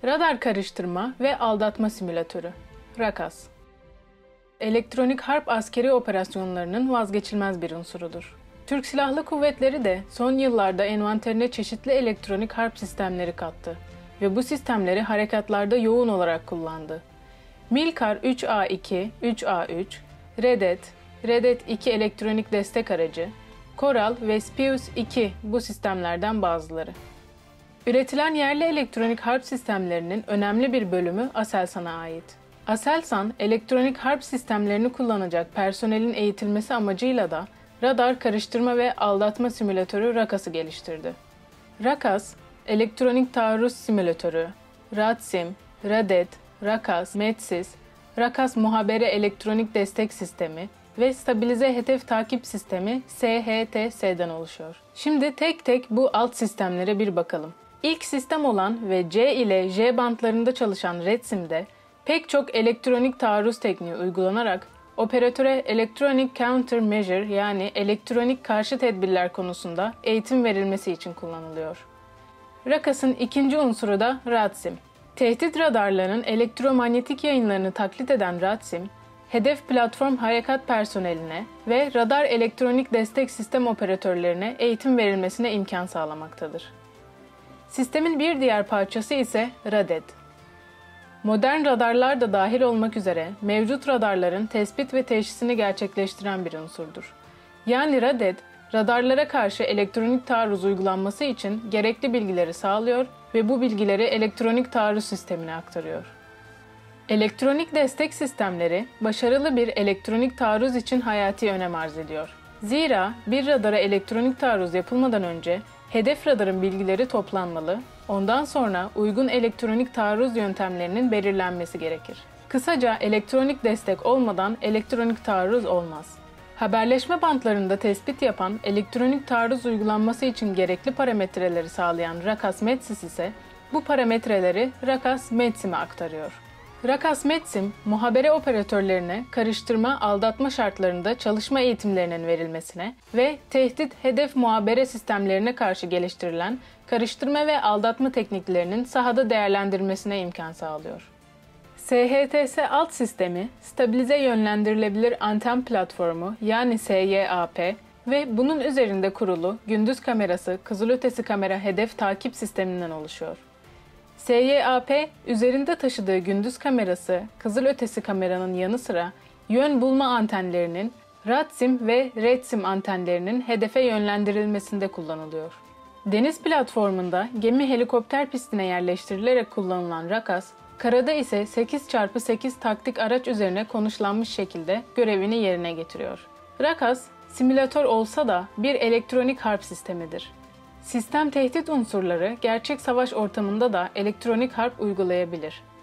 Radar karıştırma ve aldatma simülatörü. RACAS. Elektronik harp askeri operasyonlarının vazgeçilmez bir unsurudur. Türk Silahlı Kuvvetleri de son yıllarda envanterine çeşitli elektronik harp sistemleri kattı ve bu sistemleri harekatlarda yoğun olarak kullandı. Milkar 3A2, 3A3, Redet 2 elektronik destek aracı, Coral ve Spius 2 bu sistemlerden bazıları. Üretilen yerli elektronik harp sistemlerinin önemli bir bölümü Aselsan'a ait. Aselsan, elektronik harp sistemlerini kullanacak personelin eğitilmesi amacıyla da radar karıştırma ve aldatma simülatörü RACAS'ı geliştirdi. RACAS, elektronik taarruz simülatörü, RADSIM, Radet, RACAS, METSIS, RACAS muhabere elektronik destek sistemi ve stabilize hedef takip sistemi SHTS'den oluşuyor. Şimdi tek tek bu alt sistemlere bir bakalım. İlk sistem olan ve C ile J bantlarında çalışan RADSIM'de pek çok elektronik taarruz tekniği uygulanarak operatöre Electronic Countermeasure yani elektronik karşı tedbirler konusunda eğitim verilmesi için kullanılıyor. RACAS'ın ikinci unsuru da RADSIM. Tehdit radarlarının elektromanyetik yayınlarını taklit eden RADSIM, hedef platform harekat personeline ve radar elektronik destek sistem operatörlerine eğitim verilmesine imkan sağlamaktadır. Sistemin bir diğer parçası ise Radet. Modern radarlar da dahil olmak üzere mevcut radarların tespit ve teşhisini gerçekleştiren bir unsurdur. Yani Radet, radarlara karşı elektronik taarruz uygulanması için gerekli bilgileri sağlıyor ve bu bilgileri elektronik taarruz sistemine aktarıyor. Elektronik destek sistemleri, başarılı bir elektronik taarruz için hayati önem arz ediyor. Zira bir radara elektronik taarruz yapılmadan önce hedef radarın bilgileri toplanmalı, ondan sonra uygun elektronik taarruz yöntemlerinin belirlenmesi gerekir. Kısaca elektronik destek olmadan elektronik taarruz olmaz. Haberleşme bantlarında tespit yapan elektronik taarruz uygulanması için gerekli parametreleri sağlayan RACAS-METSIS ise bu parametreleri RACAS-METSIM'e aktarıyor. RACAS-METSIM, muhabere operatörlerine karıştırma, aldatma şartlarında çalışma eğitimlerinin verilmesine ve tehdit hedef muhabere sistemlerine karşı geliştirilen karıştırma ve aldatma tekniklerinin sahada değerlendirilmesine imkan sağlıyor. SHTS alt sistemi, stabilize yönlendirilebilir anten platformu yani SYAP ve bunun üzerinde kurulu gündüz kamerası, kızılötesi kamera hedef takip sisteminden oluşuyor. SYAP, üzerinde taşıdığı gündüz kamerası, kızılötesi kameranın yanı sıra yön bulma antenlerinin, RADSIM ve REDSIM antenlerinin hedefe yönlendirilmesinde kullanılıyor. Deniz platformunda gemi helikopter pistine yerleştirilerek kullanılan RACAS, karada ise 8x8 taktik araç üzerine konuşlanmış şekilde görevini yerine getiriyor. RACAS, simülatör olsa da bir elektronik harp sistemidir. Sistem tehdit unsurları gerçek savaş ortamında da elektronik harp uygulayabilir.